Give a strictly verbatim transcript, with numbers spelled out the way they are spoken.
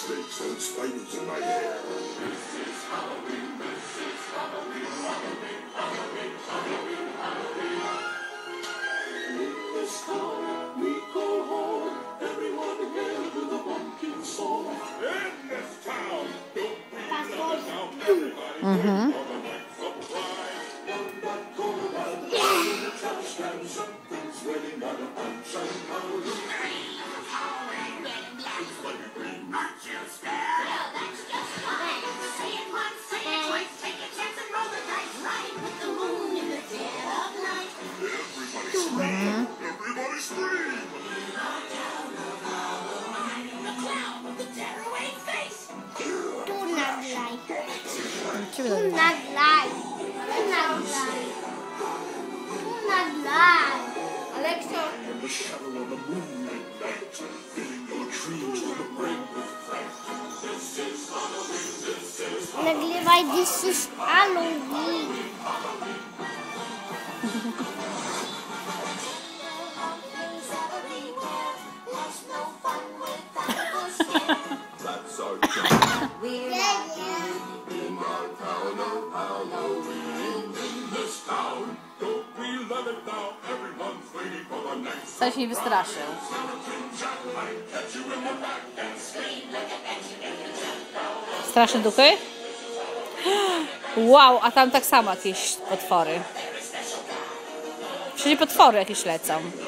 snakes and spiders in my hair. This is Halloween, this is Halloween, Halloween, Halloween, Halloween, Halloween. In this town we go home, everyone here with a pumpkin song. In this town, don't we let it down, everybody Mhm. for the next surprise. One that corner by the door in the trash can, something's waiting on a punch and powder. Halloween, red and black, slimy green, aren't you scared? Well, that's just fine. Say it once, say it twice, take a chance and roll the dice, right with the moon in the dead of night. Everybody scream! Everybody scream! In our town of Halloween, the clown with the tearaway face. Do not lie. Ciebie Do dobrze. not lie. Do not lie. Do not lie. Alexa. In the shadow of the moonlit night, filling your dreams with a bring with fright. This is Halloween, this is Nagrywaj, this is Halloween. That's our job. We're in our town of Halloween. In this town, don't we love it now? Everyone's waiting for the next. Coś mnie wystraszył. Straszne duchy? Wow, a tam tak samo jakieś potwory. Wszędzie potwory jakieś lecą.